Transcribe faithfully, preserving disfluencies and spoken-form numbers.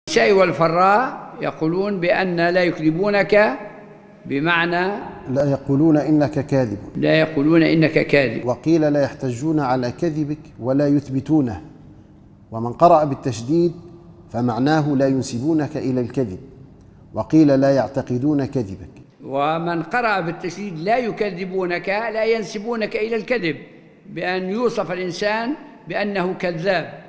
الشاي والفراء يقولون بأن لا يكذبونك، بمعنى لا يقولون إنك كاذب، لا يقولون إنك كاذب. وقيل لا يحتجون على كذبك ولا يثبتونه، ومن قرأ بالتشديد فمعناه لا ينسبونك إلى الكذب، وقيل لا يعتقدون كذبك. ومن قرأ بالتشديد لا يكذبونك لا ينسبونك إلى الكذب، بأن يوصف الإنسان بأنه كذاب.